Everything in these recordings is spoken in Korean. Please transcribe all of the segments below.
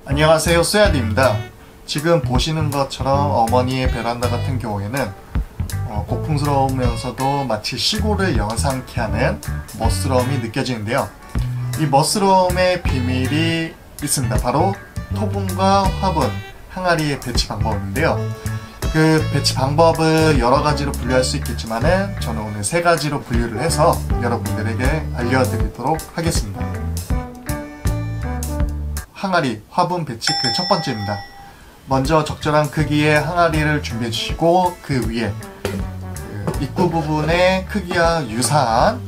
안녕하세요, 쏘야디입니다. 지금 보시는 것처럼 어머니의 베란다 같은 경우에는 고풍스러우면서도 마치 시골을 연상케 하는 멋스러움이 느껴지는데요. 이 멋스러움의 비밀이 있습니다. 바로 토분과 화분, 항아리의 배치 방법인데요. 그 배치 방법을 여러 가지로 분류할 수 있겠지만은 저는 오늘 세 가지로 분류를 해서 여러분들에게 알려드리도록 하겠습니다. 항아리, 화분 배치 그 첫 번째입니다. 먼저 적절한 크기의 항아리를 준비해 주시고 그 위에 입구 부분의 크기와 유사한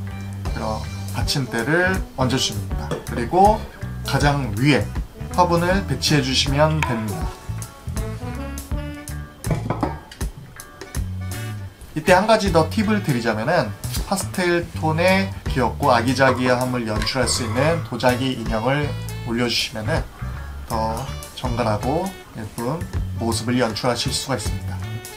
받침대를 얹어 주십니다. 그리고 가장 위에 화분을 배치해 주시면 됩니다. 이때 한 가지 더 팁을 드리자면은 파스텔 톤의 귀엽고 아기자기함을 연출할 수 있는 도자기 인형을 올려주시면은 더 정갈하고 예쁜 모습을 연출하실 수가 있습니다.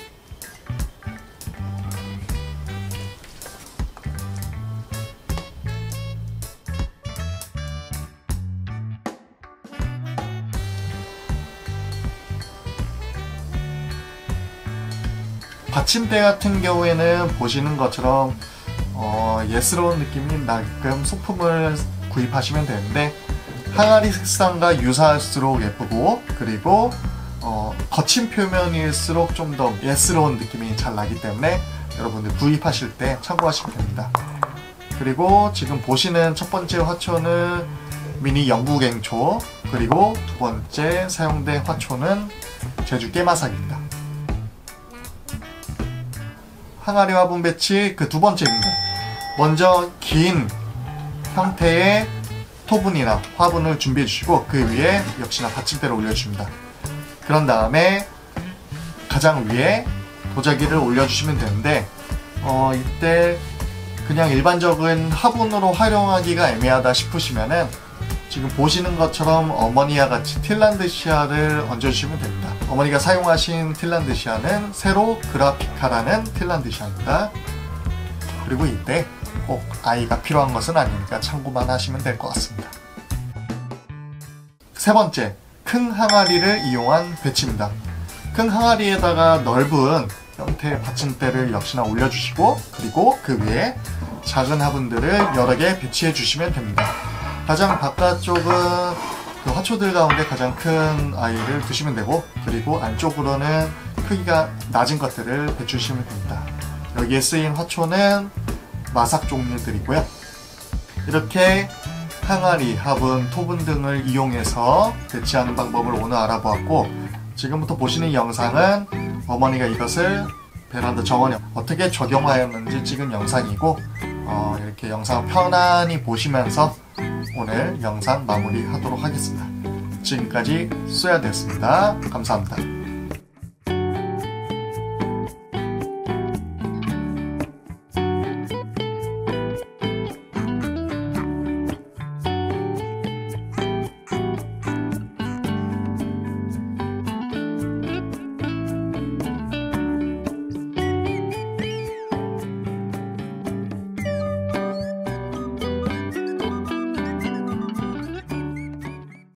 받침대 같은 경우에는 보시는 것처럼 예스러운 느낌이 나게끔 소품을 구입하시면 되는데 항아리 색상과 유사할수록 예쁘고 그리고 거친 표면일수록 좀 더 예스러운 느낌이 잘 나기 때문에 여러분들 구입하실 때 참고하시면 됩니다. 그리고 지금 보시는 첫 번째 화초는 미니 영국앵초, 그리고 두 번째 사용된 화초는 제주 깨마삭입니다. 항아리 화분 배치 그 두 번째입니다. 먼저 긴 형태의 토분이나 화분을 준비해 주시고 그 위에 역시나 받침대를 올려주십니다. 그런 다음에 가장 위에 도자기를 올려주시면 되는데 이때 그냥 일반적인 화분으로 활용하기가 애매하다 싶으시면은 지금 보시는 것처럼 어머니와 같이 틸란드시아를 얹어주시면 됩니다. 어머니가 사용하신 틸란드시아는 세로 그라피카라는 틸란드시아입니다. 그리고 이때 꼭 아이가 필요한 것은 아니니까 참고만 하시면 될 것 같습니다. 세 번째, 큰 항아리를 이용한 배치입니다. 큰 항아리에다가 넓은 형태의 받침대를 역시나 올려주시고 그리고 그 위에 작은 화분들을 여러 개 배치해 주시면 됩니다. 가장 바깥쪽은 그 화초들 가운데 가장 큰 아이를 두시면 되고 그리고 안쪽으로는 크기가 낮은 것들을 배치하시면 됩니다. 여기에 쓰인 화초는 마삭 종류들이고요. 이렇게 항아리, 화분, 토분 등을 이용해서 배치하는 방법을 오늘 알아보았고 지금부터 보시는 영상은 어머니가 이것을 베란다 정원에 어떻게 적용하였는지 찍은 영상이고 이렇게 영상 편안히 보시면서 오늘 영상 마무리하도록 하겠습니다. 지금까지 쏘야되었습니다. 감사합니다.